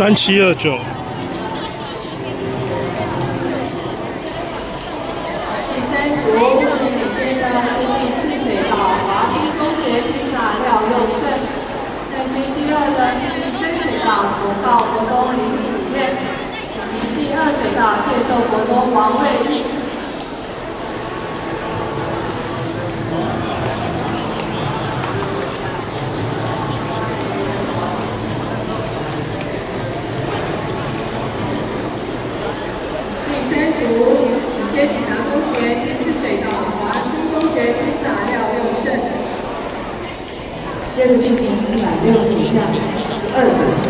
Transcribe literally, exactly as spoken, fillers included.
三七二九。 第三组目前领先的是第四水道华西中学披萨廖佑胜，在追第二的是第三水道国道国中林子燕，以及第二水道介寿国中王瑞义。 领先警察中学第四水道华新中学披萨廖佑胜， 接着进行一百六十五项第二组。